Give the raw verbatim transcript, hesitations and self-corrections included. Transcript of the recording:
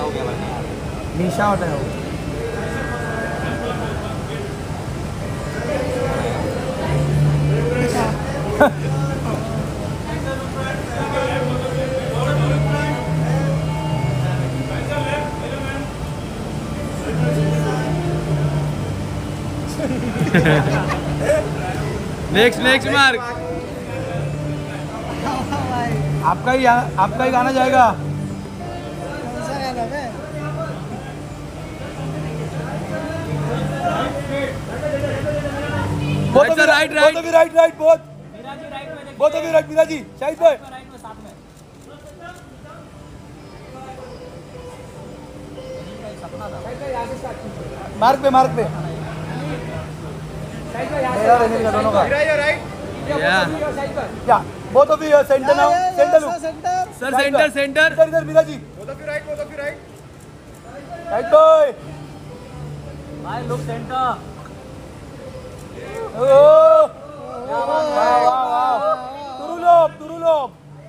हो गया भाई। निशा होता है वो। Next next mark. आपका ही आपका ही गाना जाएगा। Both of you right, right. Both of you right, right, both. Both of you right, Meera ji, Shahid भाई। मार्क पे, मार्क पे। मेरा रहने का दोनों का। Yeah. Yeah, both of you center now, center look. Sir center center. इधर इधर Meera ji. Both of you right, both of you right. Right boy. Bye, look center.